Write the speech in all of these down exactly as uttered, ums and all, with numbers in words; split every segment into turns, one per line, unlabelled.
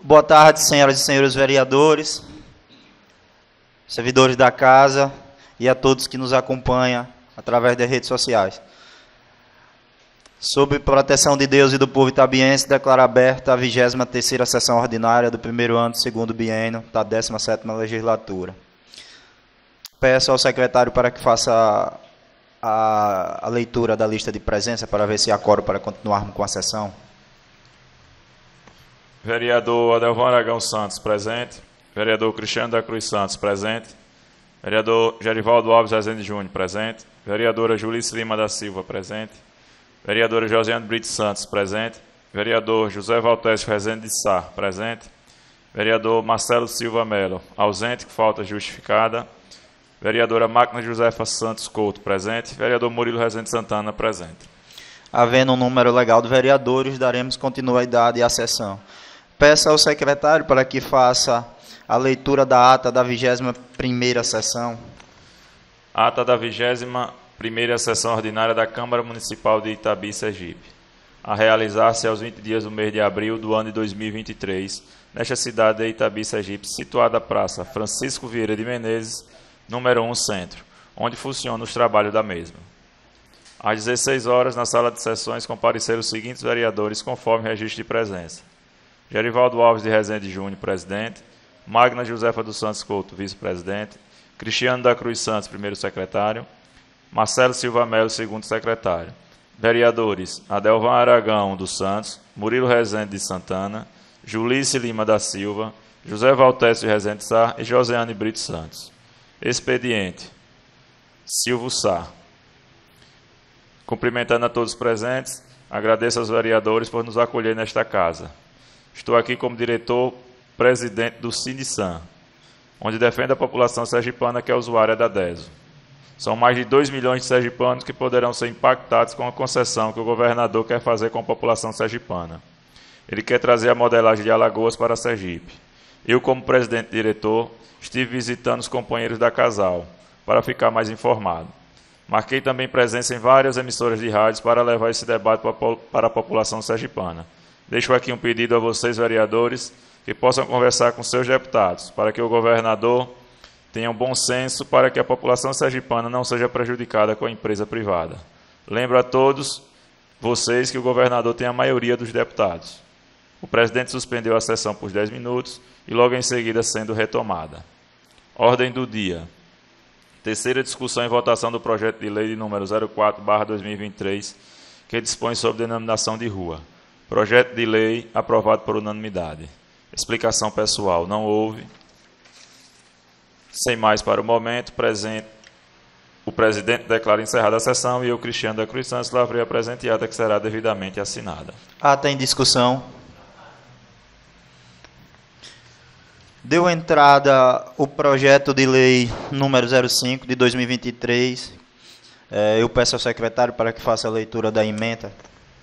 Boa tarde, senhoras e senhores vereadores, servidores da casa e a todos que nos acompanham através das redes sociais. Sob proteção de Deus e do povo itabiense, declaro aberta a vigésima terceira sessão ordinária do primeiro ano do segundo biênio da décima sétima legislatura. Peço ao secretário para que faça a, a leitura da lista de presença para ver se há quórum para continuarmos com a sessão.
Vereador Adelvan Aragão Santos, presente. Vereador Cristiano da Cruz Santos, presente. Vereador Gerivaldo Alves Rezende Júnior, presente. Vereadora Julice Lima da Silva, presente. Vereadora Josiane Brito Santos, presente. Vereador José Valtécio Rezende de Sá, presente. Vereador Marcelo Silva Melo, ausente, que falta justificada. Vereadora Máquina Josefa Santos Couto, presente. Vereador Murilo Rezende Santana, presente.
Havendo um número legal de vereadores, daremos continuidade à sessão. Peço ao secretário para que faça a leitura da ata da vigésima primeira sessão.
Ata da vigésima primeira sessão ordinária da Câmara Municipal de Itabi, Sergipe, a realizar-se aos vinte dias do mês de abril do ano de dois mil e vinte e três, nesta cidade de Itabi, Sergipe, situada a Praça Francisco Vieira de Menezes, número um, Centro, onde funcionam os trabalhos da mesma. Às dezesseis horas, na sala de sessões, compareceram os seguintes vereadores, conforme registro de presença: Gerivaldo Alves de Rezende Júnior, presidente. Magna Josefa dos Santos Couto, vice-presidente. Cristiano da Cruz Santos, primeiro secretário. Marcelo Silva Melo, segundo secretário. Vereadores Adelvan Aragão dos Santos, Murilo Rezende de Santana, Julice Lima da Silva, José Valtécio de Rezende Sá e Josiane Brito Santos. Expediente: Silvio Sá. Cumprimentando a todos os presentes, agradeço aos vereadores por nos acolher nesta casa. Estou aqui como diretor-presidente do Sindicam, onde defendo a população sergipana que é usuária da DESO. São mais de dois milhões de sergipanos que poderão ser impactados com a concessão que o governador quer fazer com a população sergipana. Ele quer trazer a modelagem de Alagoas para Sergipe. Eu, como presidente-diretor, estive visitando os companheiros da Casal, para ficar mais informado. Marquei também presença em várias emissoras de rádios para levar esse debate para a população sergipana. Deixo aqui um pedido a vocês, vereadores, que possam conversar com seus deputados, para que o governador tenha um bom senso para que a população sergipana não seja prejudicada com a empresa privada. Lembro a todos vocês que o governador tem a maioria dos deputados. O presidente suspendeu a sessão por dez minutos e logo em seguida sendo retomada. Ordem do dia. Terceira discussão e votação do projeto de lei de número zero quatro barra dois mil e vinte e três, que dispõe sobre denominação de rua. Projeto de lei aprovado por unanimidade. Explicação pessoal: não houve. Sem mais para o momento, presente, o presidente declara encerrada a sessão e eu, Cristiano da Cruz Santos, lavrei a presente ata que será devidamente assinada.
Ata em discussão. Deu entrada o projeto de lei número zero cinco de dois mil e vinte e três. É, eu peço ao secretário para que faça a leitura da ementa.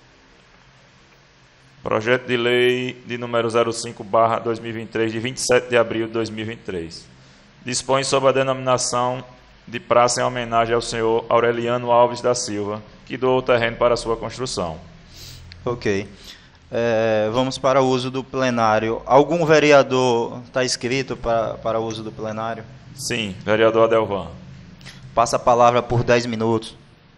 Projeto de lei de número zero cinco barra dois mil e vinte e três, de vinte e sete de abril de dois mil e vinte e três. Dispõe sobre a denominação de praça em homenagem ao senhor Aureliano Alves da Silva, que doou o terreno para a sua construção.
Ok. É, vamos para o uso do plenário. Algum vereador está inscrito para, para o uso do plenário?
Sim, vereador Adelvan.
Passa a palavra por dez minutos.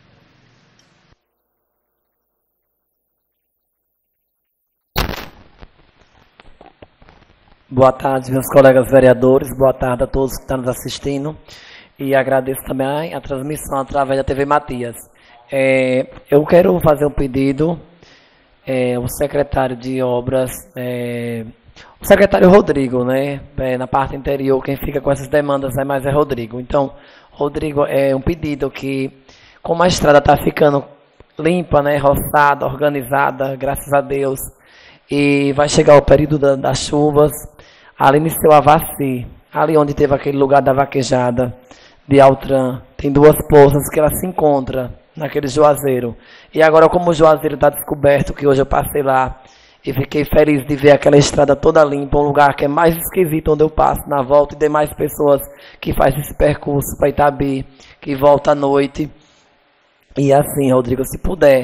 Boa tarde, meus colegas vereadores. Boa tarde a todos que estão nos assistindo. E agradeço também a transmissão através da T V Matias. É, eu quero fazer um pedido. É, o secretário de obras, é, o secretário Rodrigo, né? É, na parte interior, quem fica com essas demandas é mais é Rodrigo. Então, Rodrigo, é um pedido que, como a estrada está ficando limpa, né? Roçada, organizada, graças a Deus, e vai chegar o período da, das chuvas, ali no seu Avaci, ali onde teve aquele lugar da vaquejada de Altran, tem duas poças que ela se encontra naquele juazeiro. E agora, como o juazeiro está descoberto, que hoje eu passei lá e fiquei feliz de ver aquela estrada toda limpa, um lugar que é mais esquisito onde eu passo na volta, e demais pessoas que fazem esse percurso para Itabi, que volta à noite. E assim, Rodrigo, se puder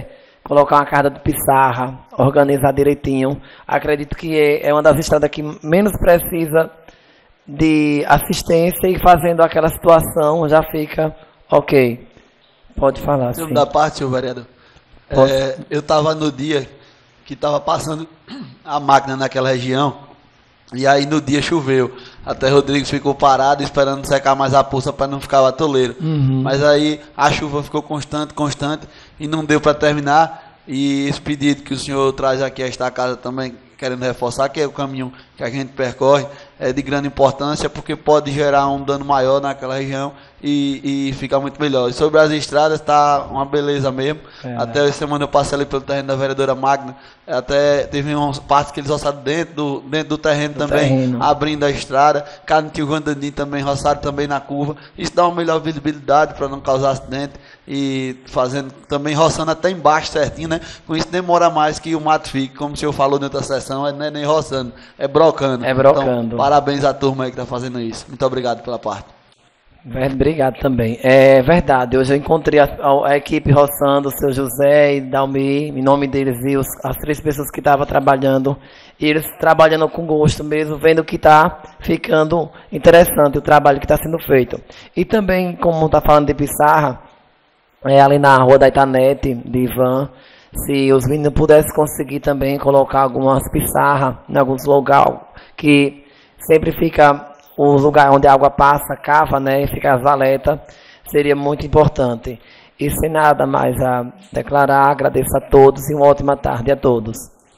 colocar uma carga de pissarra, organizar direitinho. Acredito que é, é uma das estradas que menos precisa de assistência e fazendo aquela situação já fica ok. Pode falar, sim.
Da parte, senhor vereador. É, eu estava no dia que estava passando a máquina naquela região e aí no dia choveu. Até Rodrigues ficou parado esperando secar mais a poça para não ficar o atoleiro.
Uhum.
Mas aí a chuva ficou constante, constante e não deu para terminar. E esse pedido que o senhor traz aqui a esta casa também, querendo reforçar, que é o caminho que a gente percorre, é de grande importância, porque pode gerar um dano maior naquela região e, e ficar muito melhor. E sobre as estradas, está uma beleza mesmo. É, até essa semana eu passei ali pelo terreno da vereadora Magna, até teve umas partes que eles roçaram dentro do, dentro do terreno do também, terreno. Abrindo a estrada. Cantinho Vandanim também roçaram também na curva. Isso dá uma melhor visibilidade para não causar acidente. E fazendo também roçando até embaixo certinho, né? Com isso demora mais que o mato fique, como o senhor falou na outra sessão, não é nem roçando, é brocando.
É brocando.
Então, parabéns à turma aí que está fazendo isso. Muito obrigado pela parte.
Obrigado também. É verdade, hoje eu encontrei a, a, a equipe roçando, o seu José e Dalmi, em nome deles e os, as três pessoas que estavam trabalhando, e eles trabalhando com gosto mesmo, vendo que está ficando interessante o trabalho que está sendo feito. E também, como está falando de pissarra, é, ali na rua da Itanete, de Ivan, se os meninos pudessem conseguir também colocar algumas pissarras em alguns lugares, que sempre fica os lugares onde a água passa, cava, né, e fica as valetas, seria muito importante. E sem nada mais a declarar, agradeço a todos e uma ótima tarde a todos.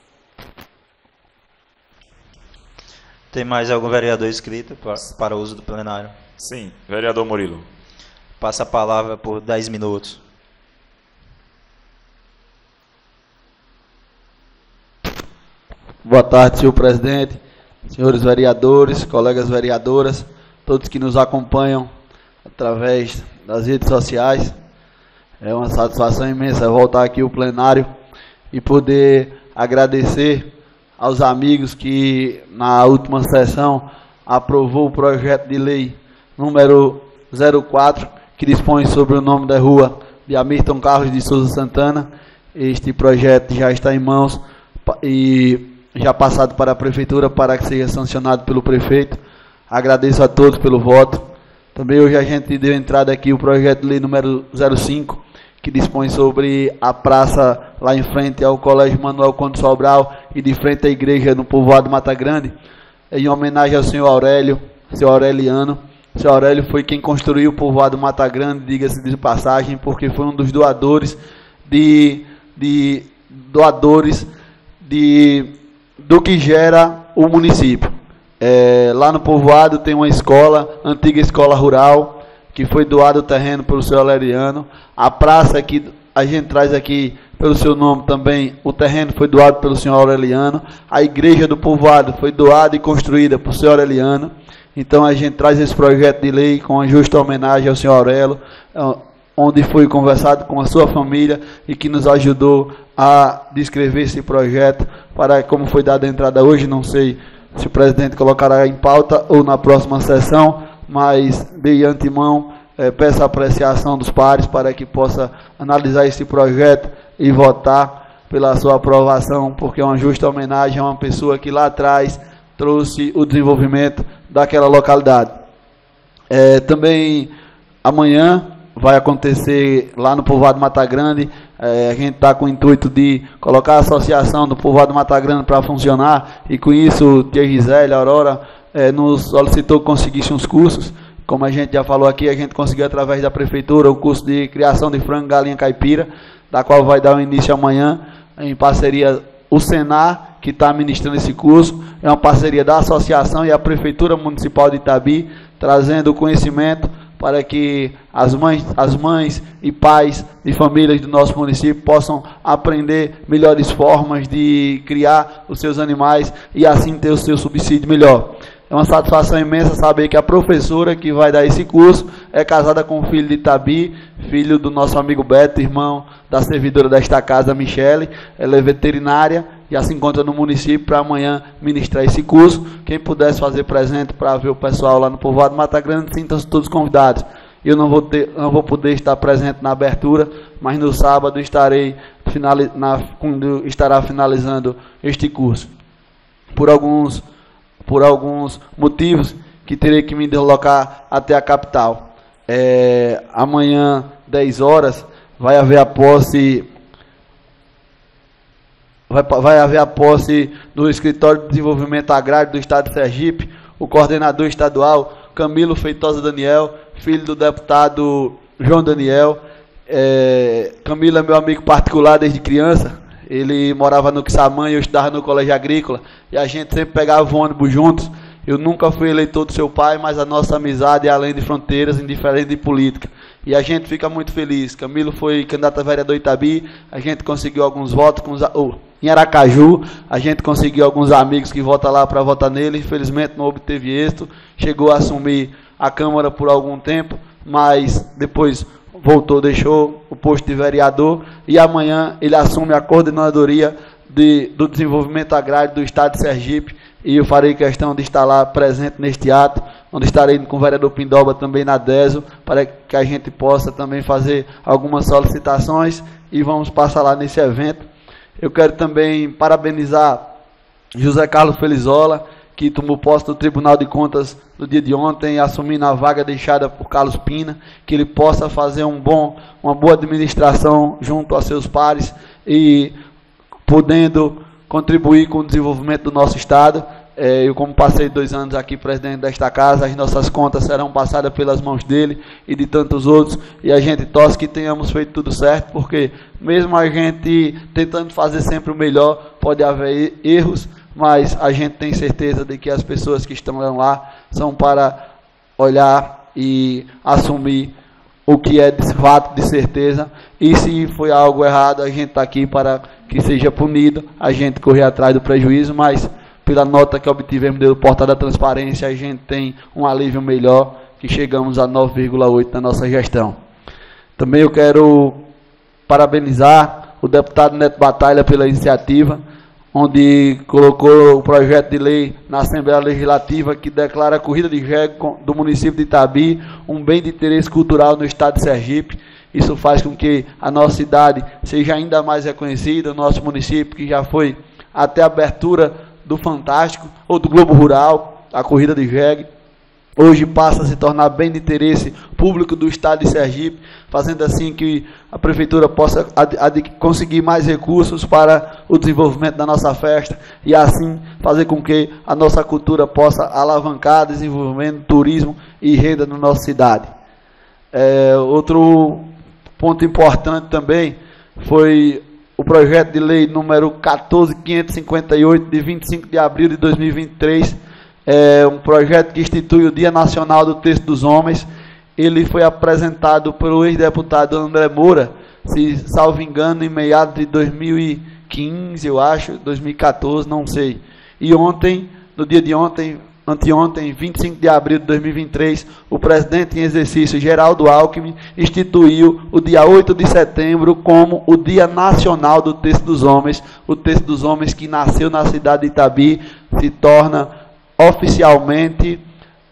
Tem mais algum vereador inscrito para, para o uso do plenário?
Sim, vereador Murilo.
Passa a palavra por dez minutos.
Boa tarde, senhor presidente, senhores vereadores, colegas vereadoras, todos que nos acompanham através das redes sociais. É uma satisfação imensa voltar aqui ao plenário e poder agradecer aos amigos que na última sessão aprovou o projeto de lei número zero quatro, que dispõe sobre o nome da rua de Hamilton Carlos de Souza Santana. Este projeto já está em mãos e já passado para a prefeitura para que seja sancionado pelo prefeito. Agradeço a todos pelo voto. Também hoje a gente deu entrada aqui o projeto de lei número zero cinco, que dispõe sobre a praça lá em frente ao Colégio Manuel Conde Sobral e de frente à igreja no povoado Mata Grande, em homenagem ao senhor Aurélio, senhor Aureliano. O senhor Aurélio foi quem construiu o povoado Mata Grande, diga-se de passagem, porque foi um dos doadores de, de doadores de do que gera o município. É, lá no povoado tem uma escola, antiga escola rural, que foi doado o terreno pelo senhor Aureliano. A praça que a gente traz aqui pelo seu nome também, o terreno foi doado pelo senhor Aureliano. A igreja do povoado foi doada e construída por senhor Aureliano. Então a gente traz esse projeto de lei com a justa homenagem ao senhor Aurélio, onde foi conversado com a sua família e que nos ajudou a descrever esse projeto, para como foi dada a entrada hoje, não sei se o presidente colocará em pauta ou na próxima sessão, mas de antemão é, peço a apreciação dos pares para que possa analisar esse projeto e votar pela sua aprovação, porque é uma justa homenagem a uma pessoa que lá atrás trouxe o desenvolvimento daquela localidade. É, também amanhã vai acontecer lá no povoado Mata Grande, é, a gente está com o intuito de colocar a associação do povoado Mata Grande para funcionar, e com isso tia Gisele, a Aurora, é, nos solicitou que conseguisse uns cursos. Como a gente já falou aqui, a gente conseguiu através da prefeitura o curso de criação de frango galinha caipira, da qual vai dar o início amanhã, em parceria o Senar, que está ministrando esse curso. É uma parceria da associação e a Prefeitura Municipal de Itabi, trazendo conhecimento para que as mães, as mães e pais de famílias do nosso município possam aprender melhores formas de criar os seus animais e assim ter o seu subsídio melhor. É uma satisfação imensa saber que a professora que vai dar esse curso é casada com o filho de Itabi, filho do nosso amigo Beto, irmão da servidora desta casa, Michele. Ela é veterinária e já se encontra no município para amanhã ministrar esse curso. Quem pudesse fazer presente para ver o pessoal lá no povoado Mata Grande, sintam-se todos convidados. Eu não vou, ter, não vou poder estar presente na abertura, mas no sábado estarei finali, na, quando estará finalizando este curso. Por alguns, por alguns motivos que terei que me deslocar até a capital. É, amanhã, dez horas, vai haver a posse... Vai, vai haver a posse do Escritório de Desenvolvimento Agrário do Estado de Sergipe, o coordenador estadual, Camilo Feitosa Daniel, filho do deputado João Daniel. É, Camilo é meu amigo particular desde criança. Ele morava no Quissamã e eu estudava no colégio agrícola. E a gente sempre pegava o ônibus juntos. Eu nunca fui eleitor do seu pai, mas a nossa amizade é além de fronteiras, indiferente de política. E a gente fica muito feliz. Camilo foi candidato a vereador Itabi, a gente conseguiu alguns votos com os, oh, em Aracaju, a gente conseguiu alguns amigos que votam lá para votar nele. Infelizmente não obteve êxito, chegou a assumir a Câmara por algum tempo, mas depois voltou, deixou o posto de vereador e amanhã ele assume a coordenadoria de, do desenvolvimento agrário do Estado de Sergipe. E eu farei questão de estar lá presente neste ato, onde estarei com o vereador Pindoba também na DESO, para que a gente possa também fazer algumas solicitações e vamos passar lá nesse evento. Eu quero também parabenizar José Carlos Felizola, que tomou posse do Tribunal de Contas no dia de ontem, assumindo a vaga deixada por Carlos Pina, que ele possa fazer um bom, uma boa administração junto a seus pares e podendo contribuir com o desenvolvimento do nosso Estado. É, eu, como passei dois anos aqui presidente desta casa, as nossas contas serão passadas pelas mãos dele e de tantos outros, e a gente torce que tenhamos feito tudo certo, porque mesmo a gente tentando fazer sempre o melhor, pode haver erros, mas a gente tem certeza de que as pessoas que estão lá são para olhar e assumir o que é de fato, de certeza, e se foi algo errado, a gente está aqui para que seja punido, a gente correr atrás do prejuízo, mas pela nota que obtivemos do portal da transparência, a gente tem um alívio melhor, que chegamos a nove vírgula oito na nossa gestão. Também eu quero parabenizar o deputado Neto Batalha pela iniciativa, onde colocou o projeto de lei na Assembleia Legislativa que declara a corrida de jegue do município de Itabi um bem de interesse cultural no estado de Sergipe. Isso faz com que a nossa cidade seja ainda mais reconhecida, o nosso município, que já foi até a abertura do Fantástico, ou do Globo Rural, a corrida de jegue, hoje passa a se tornar bem de interesse público do estado de Sergipe, fazendo assim que a prefeitura possa ad, ad, conseguir mais recursos para o desenvolvimento da nossa festa e assim fazer com que a nossa cultura possa alavancar desenvolvimento, turismo e renda na nossa cidade. É, outro ponto importante também foi o projeto de lei número quatorze mil quinhentos e cinquenta e oito, de vinte e cinco de abril de dois mil e vinte e três, é um projeto que institui o Dia Nacional do Texto dos Homens. Ele foi apresentado pelo ex-deputado André Moura, se salvo engano, em meados de dois mil e quinze, eu acho, dois mil e quatorze, não sei. E ontem, no dia de ontem, anteontem, vinte e cinco de abril de dois mil e vinte e três, o presidente em exercício, Geraldo Alckmin, instituiu o dia oito de setembro como o Dia Nacional do Texto dos Homens. O Texto dos Homens, que nasceu na cidade de Itabi, se torna oficialmente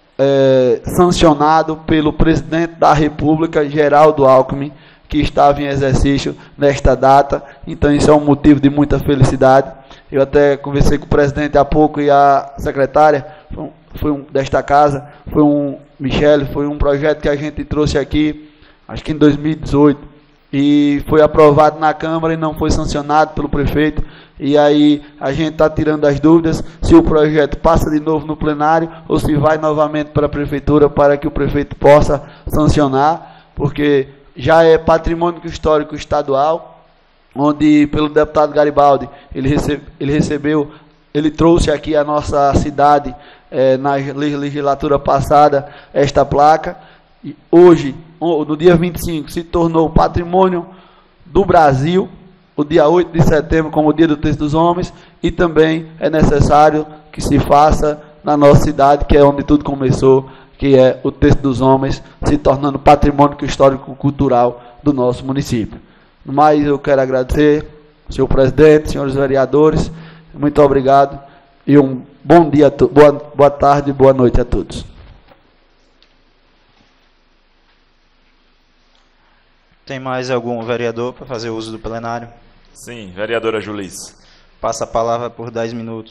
é, sancionado pelo presidente da República, Geraldo Alckmin, que estava em exercício nesta data. Então isso é um motivo de muita felicidade. Eu até conversei com o presidente há pouco e a secretária foi um, foi um, desta casa, foi um, Michele, foi um projeto que a gente trouxe aqui, acho que em dois mil e dezoito, e foi aprovado na Câmara e não foi sancionado pelo prefeito. E aí a gente está tirando as dúvidas se o projeto passa de novo no plenário ou se vai novamente para a prefeitura para que o prefeito possa sancionar, porque já é patrimônio histórico estadual, onde pelo deputado Garibaldi ele, recebe, ele recebeu, ele trouxe aqui a nossa cidade é, na legislatura passada esta placa, e hoje, no dia vinte e cinco, se tornou patrimônio do Brasil, o dia oito de setembro como o Dia do Texto dos Homens, e também é necessário que se faça na nossa cidade, que é onde tudo começou, que é o Texto dos Homens, se tornando patrimônio histórico-cultural do nosso município. No mais, eu quero agradecer, senhor presidente, senhores vereadores, muito obrigado, e um bom dia, boa, boa tarde e boa noite a todos.
Tem mais algum vereador para fazer uso do plenário?
Sim, vereadora Julice.
Passa a palavra por dez minutos.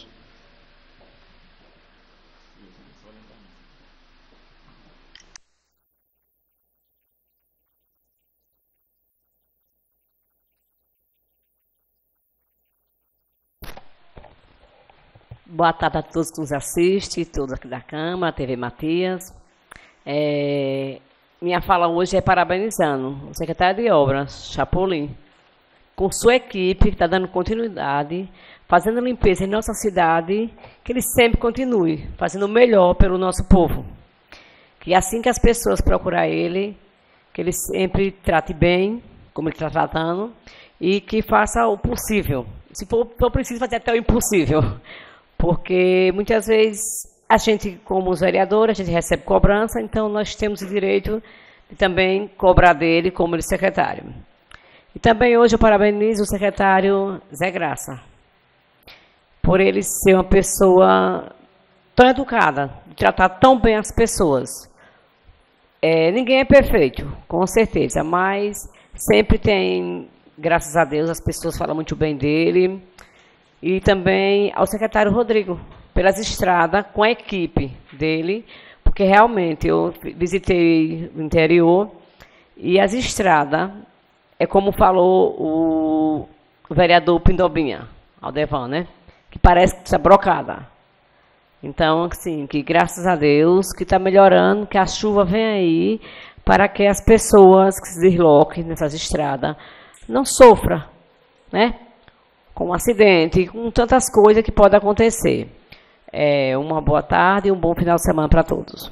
Boa tarde a todos que nos assistem, todos aqui da Câmara, T V Matias. É, minha fala hoje é parabenizando o secretário de Obras, Chapolin, com sua equipe, que está dando continuidade, fazendo limpeza em nossa cidade, que ele sempre continue fazendo o melhor pelo nosso povo. Que assim que as pessoas procurar ele, que ele sempre trate bem, como ele está tratando, e que faça o possível. Se for, for preciso fazer até o impossível. Porque muitas vezes a gente, como os vereadores, a gente recebe cobrança, então nós temos o direito de também cobrar dele como ele secretário. E também hoje eu parabenizo o secretário Zé Graça, por ele ser uma pessoa tão educada, de tratar tão bem as pessoas. É, ninguém é perfeito, com certeza, mas sempre tem, graças a Deus, as pessoas falam muito bem dele. E também ao secretário Rodrigo, pelas estradas, com a equipe dele, porque realmente eu visitei o interior e as estradas, é como falou o vereador Pindobinha, Aldevan, né? Que parece que está brocada. Então, assim, que graças a Deus que está melhorando, que a chuva vem aí, para que as pessoas que se desloquem nessas estradas não sofram, né? Com um acidente, com tantas coisas que podem acontecer. É, uma boa tarde e um bom final de semana para todos.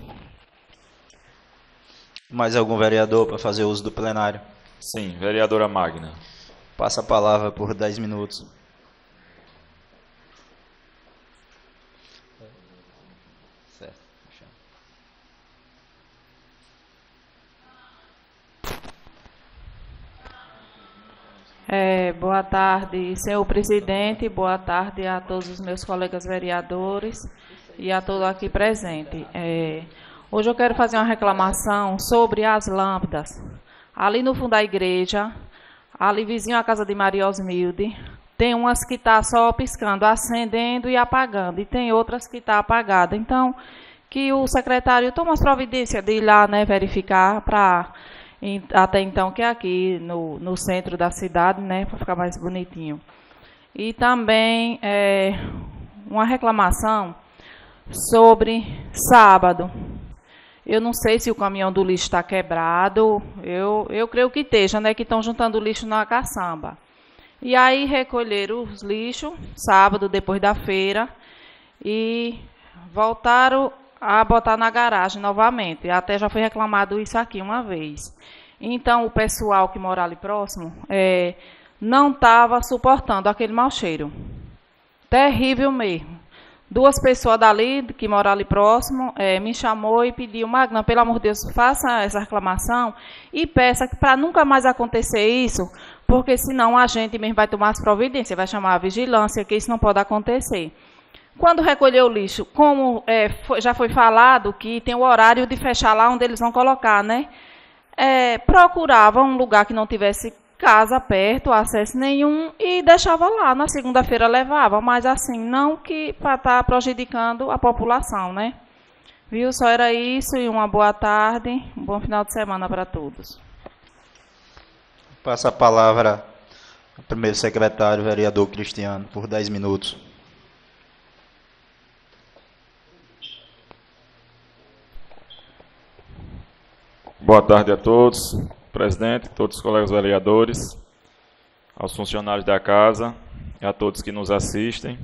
Mais algum vereador para fazer uso do plenário?
Sim, vereadora Magna.
Passa a palavra por dez minutos. Certo.
É, boa tarde, senhor presidente, boa tarde a todos os meus colegas vereadores e a todos aqui presentes. É, hoje eu quero fazer uma reclamação sobre as lâmpadas. Ali no fundo da igreja, ali vizinho à casa de Maria Osmilde, tem umas que estão só piscando, acendendo e apagando, e tem outras que estão apagadas. Então, que o secretário tome as providências de ir lá, né, verificar para... até então, que é aqui no, no centro da cidade, né, para ficar mais bonitinho. E também é, uma reclamação sobre sábado. Eu não sei se o caminhão do lixo está quebrado, eu, eu creio que esteja, né, que estão juntando o lixo na caçamba. E aí recolheram os lixos, sábado, depois da feira, e voltaram a botar na garagem novamente. Até já foi reclamado isso aqui uma vez. Então, o pessoal que mora ali próximo é, não estava suportando aquele mau cheiro. Terrível mesmo. Duas pessoas dali, que moram ali próximo, é, me chamou e pediu: Magna, pelo amor de Deus, faça essa reclamação e peça para nunca mais acontecer isso, porque senão a gente mesmo vai tomar as providências, vai chamar a vigilância, que isso não pode acontecer. Quando recolher o lixo, como é, foi, já foi falado que tem o horário de fechar lá onde eles vão colocar, né? É, procurava um lugar que não tivesse casa perto, acesso nenhum, e deixava lá. Na segunda-feira levava, mas assim, não que para estar prejudicando a população, né? Viu? Só era isso, e uma boa tarde, um bom final de semana para todos.
Passa a palavra ao primeiro secretário, vereador Cristiano, por dez minutos.
Boa tarde a todos, presidente, todos os colegas vereadores, aos funcionários da casa e a todos que nos assistem.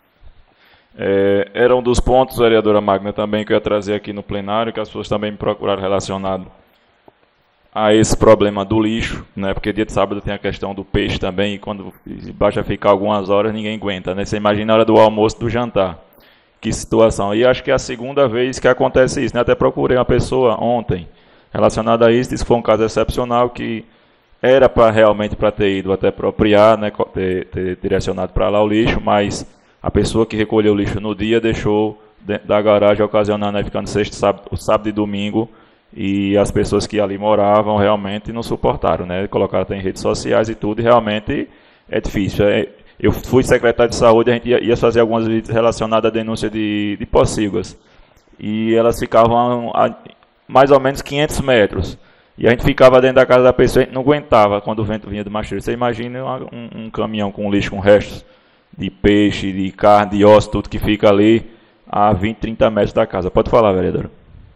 É, era um dos pontos, vereadora Magna, também que eu ia trazer aqui no plenário, que as pessoas também me procuraram relacionado a esse problema do lixo, né? Porque dia de sábado tem a questão do peixe também, e quando basta ficar algumas horas, ninguém aguenta, né? Você imagina a hora do almoço, do jantar. Que situação. E acho que é a segunda vez que acontece isso, né? Até procurei uma pessoa ontem relacionada a isso, disse que foi um caso excepcional, que era para realmente para ter ido até apropriar, né? ter, ter direcionado para lá o lixo, mas a pessoa que recolheu o lixo no dia deixou dentro da garagem, ocasionando, né, ficando sexta, sábado, sábado e domingo, e as pessoas que ali moravam realmente não suportaram, né? Colocaram até em redes sociais e tudo, e realmente é difícil. É, eu fui secretário de saúde, a gente ia, ia fazer algumas visitas relacionadas à denúncia de, de pocilgas. E elas ficavam a, a mais ou menos quinhentos metros. E a gente ficava dentro da casa da pessoa, a gente não aguentava quando o vento vinha do macheiro. Você imagina um, um caminhão com lixo, com restos de peixe, de carne, de osso, tudo que fica ali a vinte, trinta metros da casa. Pode falar, vereadora.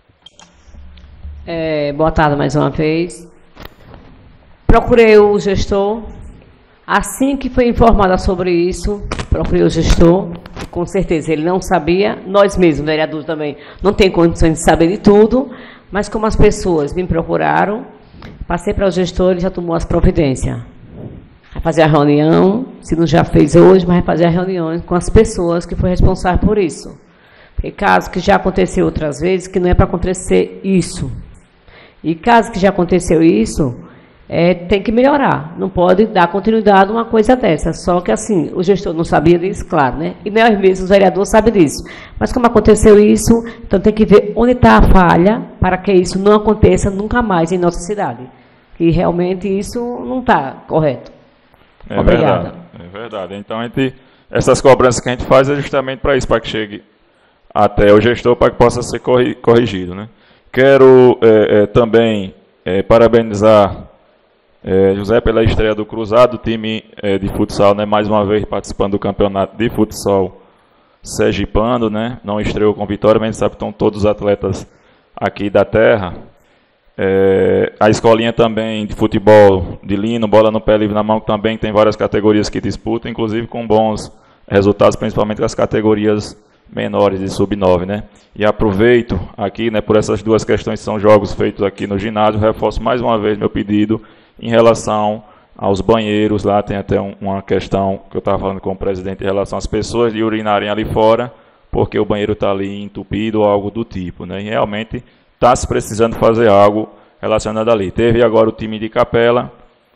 É, boa tarde mais uma vez. Procurei o gestor. Assim que foi informada sobre isso, procurei o gestor. Com certeza ele não sabia. Nós mesmos, vereadores, também não tem condições de saber de tudo. Mas como as pessoas me procuraram, passei para o gestor, ele já tomou as providências. Vai fazer a reunião, se não já fez hoje, mas vai fazer a reunião com as pessoas que foram responsáveis por isso. Porque caso que já aconteceu outras vezes, que não é para acontecer isso. E caso que já aconteceu isso, é, tem que melhorar. Não pode dar continuidade a uma coisa dessa. Só que assim, o gestor não sabia disso, claro, né? E nós mesmos, os vereadores, sabem disso. Mas como aconteceu isso, então tem que ver onde está a falha para que isso não aconteça nunca mais em nossa cidade. Que realmente isso não está correto.
É
Obrigada.
Verdade, é verdade. Então, a gente, essas cobranças que a gente faz é justamente para isso, para que chegue até o gestor, para que possa ser corri, corrigido, né? Quero é, é, também é, parabenizar É, José pela estreia do Cruzado, time é, de futsal, né, mais uma vez participando do campeonato de futsal sergipano, né, não estreou com vitória, mas a gente sabe que estão todos os atletas aqui da terra. É, a escolinha também de futebol de lino, bola no pé, livre na mão, também tem várias categorias que disputam, inclusive com bons resultados, principalmente com as categorias menores de sub nove, né. E aproveito aqui, né, por essas duas questões que são jogos feitos aqui no ginásio, reforço mais uma vez meu pedido em relação aos banheiros. Lá tem até um, uma questão que eu estava falando com o presidente em relação às pessoas de urinarem ali fora, porque o banheiro está ali entupido ou algo do tipo, né? E realmente está se precisando fazer algo relacionado ali. Teve agora o time de Capela,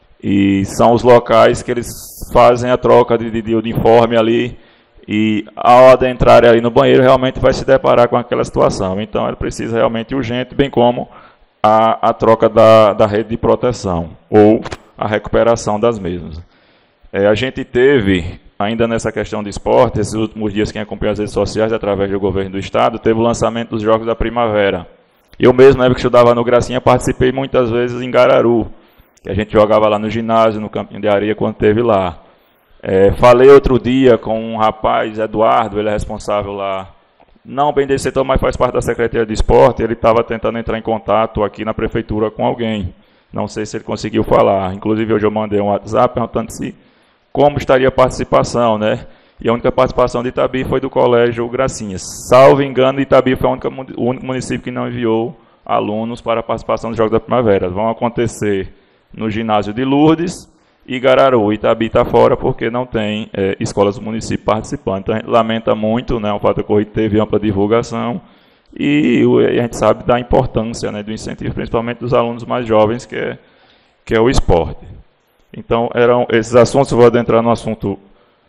e são os locais que eles fazem a troca de, de, de uniforme ali, e ao adentrar ali no banheiro realmente vai se deparar com aquela situação. Então ele precisa realmente urgente, bem como A, a troca da, da rede de proteção ou a recuperação das mesmas. É, a gente teve, ainda nessa questão de esporte, esses últimos dias, quem acompanha as redes sociais, através do governo do estado, teve o lançamento dos Jogos da Primavera. Eu mesmo, na época que estudava no Gracinha, participei muitas vezes em Gararu, que a gente jogava lá no ginásio, no campinho de areia, quando teve lá. É, falei outro dia com um rapaz, Eduardo, ele é responsável lá, não bem desse setor, mas faz parte da Secretaria de Esporte. Ele estava tentando entrar em contato aqui na prefeitura com alguém. Não sei se ele conseguiu falar. Inclusive, hoje eu mandei um WhatsApp perguntando se como estaria a participação, né? E a única participação de Itabi foi do Colégio Gracinha. Salvo engano, Itabi foi o único município que não enviou alunos para a participação dos Jogos da Primavera. Vão acontecer no ginásio de Lourdes e Gararu. Itabi está fora porque não tem é, escolas do município participando. Então a gente lamenta muito, né, o fato da corrida teve ampla divulgação e, e a gente sabe da importância, né, do incentivo, principalmente dos alunos mais jovens, que é, que é o esporte. Então eram esses assuntos. Eu vou adentrar no assunto.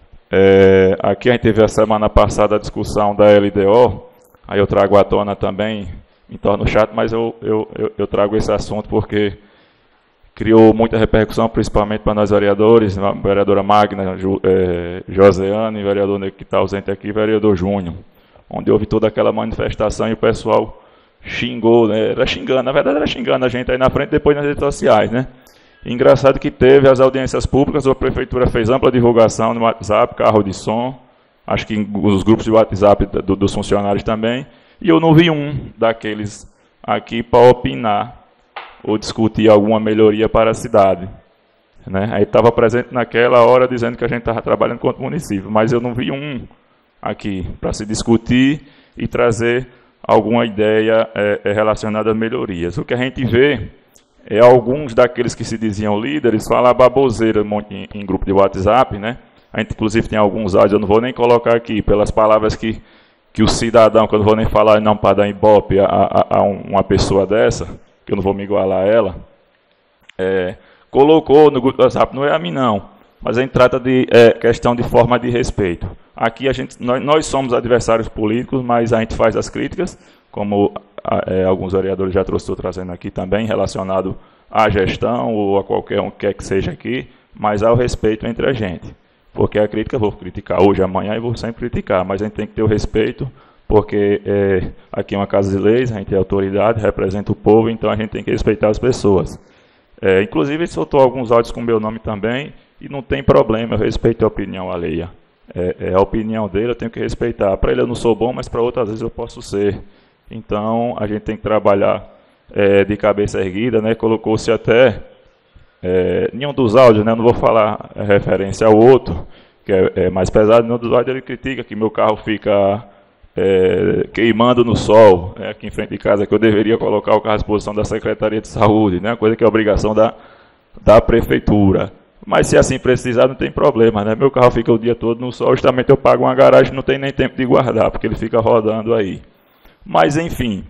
É, aqui a gente teve a semana passada a discussão da L D O, aí eu trago à tona também, me torno chato, mas eu, eu, eu, eu trago esse assunto porque criou muita repercussão, principalmente para nós vereadores, a vereadora Magna, Ju, é, Joseane, vereador que está ausente aqui, vereador Júnior, onde houve toda aquela manifestação e o pessoal xingou, né? Era xingando, na verdade era xingando a gente aí na frente, depois nas redes sociais, né? Engraçado que teve as audiências públicas, a prefeitura fez ampla divulgação no WhatsApp, carro de som, acho que os grupos de WhatsApp do, dos funcionários também, e eu não vi um daqueles aqui para opinar ou discutir alguma melhoria para a cidade, né? Aí estava presente naquela hora dizendo que a gente estava trabalhando contra o município, mas eu não vi um aqui para se discutir e trazer alguma ideia é, relacionada a melhorias. O que a gente vê é alguns daqueles que se diziam líderes falar baboseira em, em grupo de WhatsApp, né? A gente inclusive tem alguns áudios, eu não vou nem colocar aqui, pelas palavras que, que o cidadão, que eu não vou nem falar não para dar ibope a, a, a uma pessoa dessa, que eu não vou me igualar a ela, é, colocou no grupo do WhatsApp, não é a mim não, mas a gente trata de é, questão de forma de respeito. Aqui a gente, nós, nós somos adversários políticos, mas a gente faz as críticas, como é, alguns vereadores já trouxe, estou trazendo aqui também, relacionado à gestão ou a qualquer um que quer que seja aqui, mas há o respeito entre a gente. Porque a crítica, eu vou criticar hoje, amanhã e vou sempre criticar, mas a gente tem que ter o respeito, porque é, aqui é uma casa de leis, a gente é autoridade, representa o povo, então a gente tem que respeitar as pessoas. É, inclusive, ele soltou alguns áudios com o meu nome também, e não tem problema, eu respeito a opinião alheia. É, é a opinião dele, eu tenho que respeitar. Para ele eu não sou bom, mas para outras vezes eu posso ser. Então, a gente tem que trabalhar é, de cabeça erguida, né? Colocou-se até... É, nenhum dos áudios, né, não vou falar referência ao outro, que é, é mais pesado, nenhum dos áudios ele critica que meu carro fica é, queimando no sol, é, aqui em frente de casa, que eu deveria colocar o carro à disposição da Secretaria de Saúde, né, coisa que é obrigação da, da Prefeitura. Mas se assim precisar, não tem problema, né, meu carro fica o dia todo no sol, justamente eu pago uma garagem, não tem nem tempo de guardar, porque ele fica rodando aí. Mas, enfim,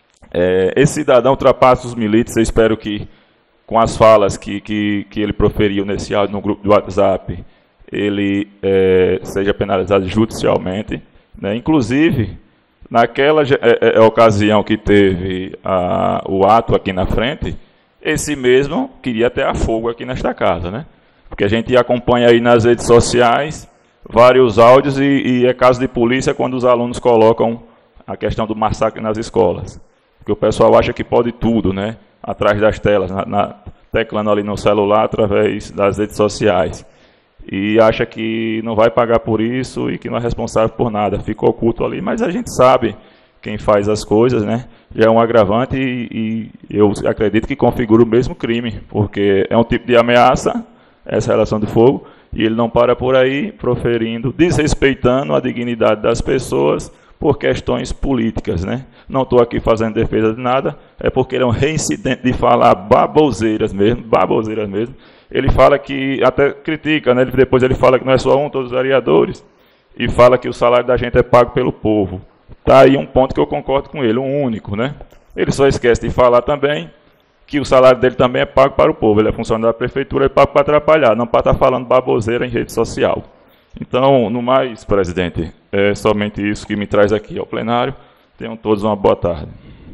é, esse cidadão ultrapassa os milites, eu espero que com as falas que, que, que ele proferiu nesse áudio no grupo do WhatsApp, ele é, seja penalizado judicialmente. Né? Inclusive, naquela é, é, ocasião que teve a, o ato aqui na frente, esse mesmo queria ter a fogo aqui nesta casa. Né? Porque a gente acompanha aí nas redes sociais vários áudios e, e é caso de polícia quando os alunos colocam a questão do massacre nas escolas. Porque o pessoal acha que pode tudo, né? Atrás das telas, na, na, teclando ali no celular, através das redes sociais. E acha que não vai pagar por isso e que não é responsável por nada. Fica oculto ali, mas a gente sabe quem faz as coisas, né? Já é um agravante e, e eu acredito que configura o mesmo crime, porque é um tipo de ameaça, essa relação de fogo, e ele não para por aí, proferindo, desrespeitando a dignidade das pessoas, por questões políticas, né? Não estou aqui fazendo defesa de nada, é porque ele é um reincidente de falar baboseiras mesmo, baboseiras mesmo. Ele fala que, até critica, né? Depois ele fala que não é só um, todos os vereadores, e fala que o salário da gente é pago pelo povo. Está aí um ponto que eu concordo com ele, um único, né? Ele só esquece de falar também que o salário dele também é pago para o povo, ele é funcionário da prefeitura, ele é pago para atrapalhar, não para estar falando baboseira em rede social. Então, no mais, presidente, é somente isso que me traz aqui ao plenário. Tenham todos uma boa tarde.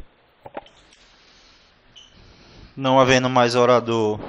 Não havendo mais orador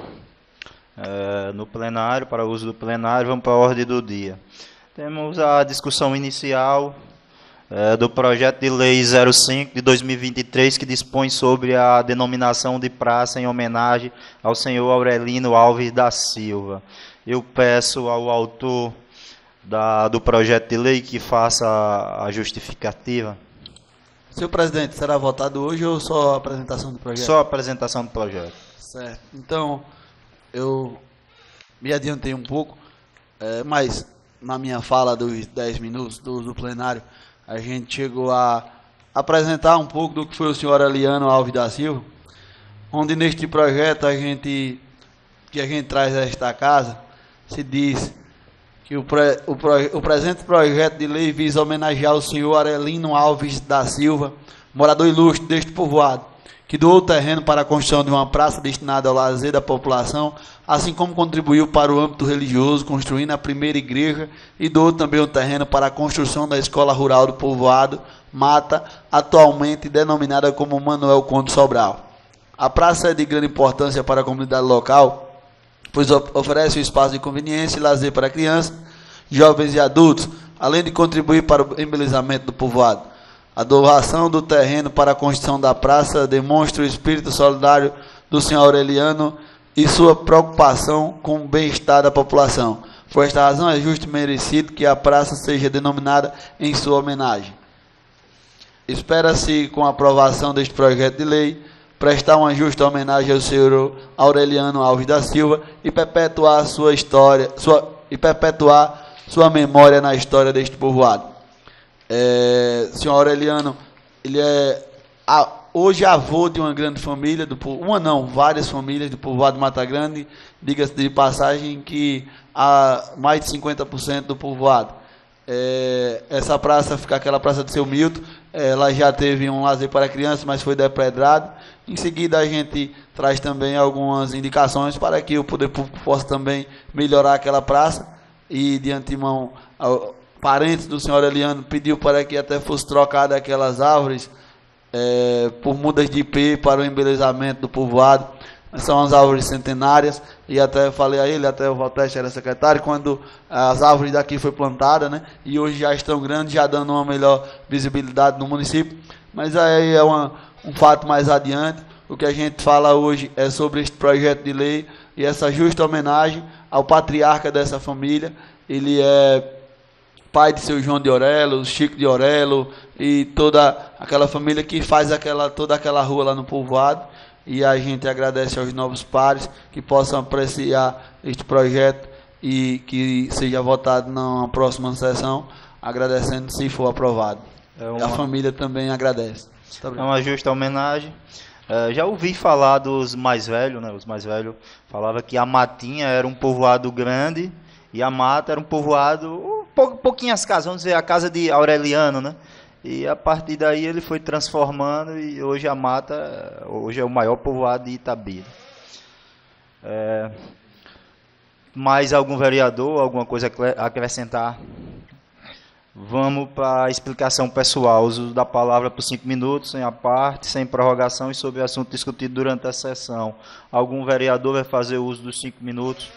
é, no plenário, para uso do plenário, vamos para a ordem do dia. Temos a discussão inicial é, do projeto de lei zero cinco de dois mil e vinte e três, que dispõe sobre a denominação de praça em homenagem ao senhor Aurelino Alves da Silva. Eu peço ao autor Da, do projeto de lei que faça a justificativa.
Senhor presidente, será votado hoje ou só a apresentação do projeto?
Só a apresentação do projeto.
Certo. Então, eu me adiantei um pouco, é, mas na minha fala dos dez minutos do, do plenário, a gente chegou a apresentar um pouco do que foi o senhor Aureliano Alves da Silva, onde neste projeto a gente, que a gente traz a esta casa, se diz que o, pre, o, pro, o presente projeto de lei visa homenagear o senhor Aurelino Alves da Silva, morador ilustre deste povoado, que doou o terreno para a construção de uma praça destinada ao lazer da população, assim como contribuiu para o âmbito religioso, construindo a primeira igreja, e doou também o terreno para a construção da escola rural do povoado Mata, atualmente denominada como Manuel Conde Sobral. A praça é de grande importância para a comunidade local, pois oferece um espaço de conveniência e lazer para crianças, jovens e adultos, além de contribuir para o embelezamento do povoado. A doação do terreno para a construção da praça demonstra o espírito solidário do senhor Aureliano e sua preocupação com o bem-estar da população. Por esta razão, é justo e merecido que a praça seja denominada em sua homenagem. Espera-se, com a aprovação deste projeto de lei, prestar uma justa homenagem ao senhor Aureliano Alves da Silva e perpetuar sua história, sua, e perpetuar sua memória na história deste povoado. É, senhor Aureliano, ele é a, hoje avô de uma grande família, do, uma não, várias famílias do povoado Mata Grande, diga-se de passagem que há mais de cinquenta por cento do povoado. É, essa praça fica aquela praça do seu Milton, ela já teve um lazer para crianças, mas foi depredrado. Em seguida a gente traz também algumas indicações para que o poder público possa também melhorar aquela praça, e de antemão parentes do senhor Aureliano pediu para que até fosse trocada aquelas árvores é, por mudas de ipê para o embelezamento do povoado. são as árvores centenárias, e até falei a ele, até o Valteste era secretário, quando as árvores daqui foi plantada, né, e hoje já estão grandes, já dando uma melhor visibilidade no município, mas aí é uma, um fato mais adiante. O que a gente fala hoje é sobre este projeto de lei e essa justa homenagem ao patriarca dessa família. Ele é pai de seu João de Orelo, Chico de Orelo e toda aquela família que faz aquela, toda aquela rua lá no povoado. E a gente agradece aos novos pares que possam apreciar este projeto e que seja votado na próxima sessão, agradecendo se for aprovado. É uma... A família também agradece.
É uma justa homenagem. Uh, já ouvi falar dos mais velhos, né? Os mais velhos falavam que a Matinha era um povoado grande e a Mata era um povoado, um pou, pouquinhas casas, vamos dizer, a casa de Aureliano, né? E a partir daí ele foi transformando e hoje a Mata, hoje é o maior povoado de Itabira. É, mais algum vereador, alguma coisa a acrescentar? Vamos para a explicação pessoal, uso da palavra por cinco minutos, sem a parte, sem prorrogação e sobre o assunto discutido durante a sessão. Algum vereador vai fazer uso dos cinco minutos?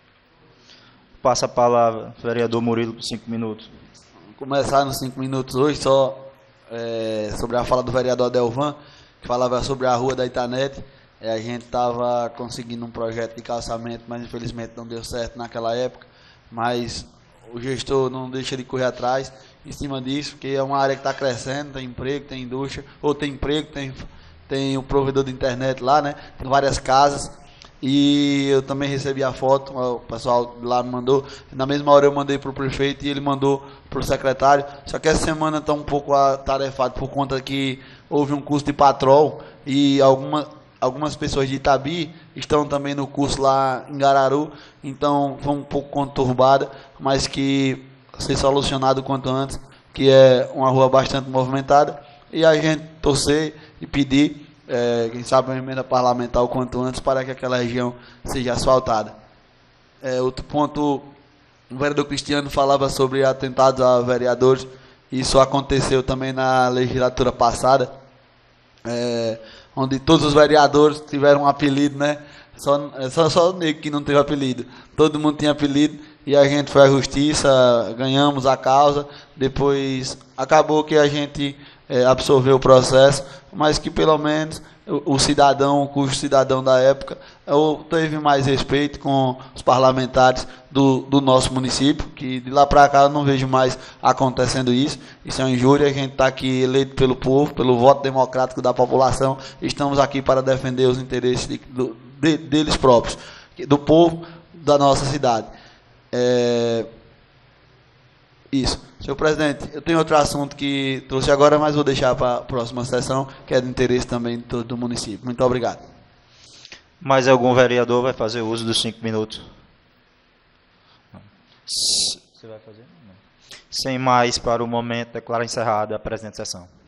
Passa a palavra, vereador Murilo, por cinco minutos.
Começar nos cinco minutos hoje, só é, sobre a fala do vereador Adelvan, que falava sobre a rua da Itanete. É, a gente estava conseguindo um projeto de calçamento, mas infelizmente não deu certo naquela época. Mas o gestor não deixa de correr atrás em cima disso, porque é uma área que está crescendo, tem emprego, tem indústria, ou tem emprego, tem, tem o provedor de internet lá, né? Tem várias casas. E eu também recebi a foto, o pessoal lá me mandou. Na mesma hora eu mandei para o prefeito e ele mandou para o secretário. Só que essa semana está um pouco atarefado por conta que houve um curso de patrol e alguma, algumas pessoas de Itabi estão também no curso lá em Gararu. Então foi um pouco conturbada, mas que ser solucionado o quanto antes, que é uma rua bastante movimentada. E a gente torcer e pedir, É, quem sabe uma emenda parlamentar o quanto antes para que aquela região seja asfaltada. É, outro ponto, o vereador Cristiano falava sobre atentados a vereadores. Isso aconteceu também na legislatura passada, é, onde todos os vereadores tiveram um apelido, né? Só, só, só o Nego que não teve apelido. Todo mundo tinha apelido e a gente foi à justiça, ganhamos a causa. Depois acabou que a gente é, absorveu o processo, mas que pelo menos o, o cidadão, o cujo cidadão da época, eu, teve mais respeito com os parlamentares do, do nosso município, que de lá para cá eu não vejo mais acontecendo isso. Isso é uma injúria. A gente está aqui eleito pelo povo, pelo voto democrático da população. Estamos aqui para defender os interesses de, do, de, deles próprios, do povo da nossa cidade. É, isso. Senhor presidente, eu tenho outro assunto que trouxe agora, mas vou deixar para a próxima sessão, que é de interesse também de todo o município. Muito obrigado.
Mais algum vereador vai fazer uso dos cinco minutos? Você vai fazer? Não. Sem mais, para o momento, declaro encerrada a presente sessão.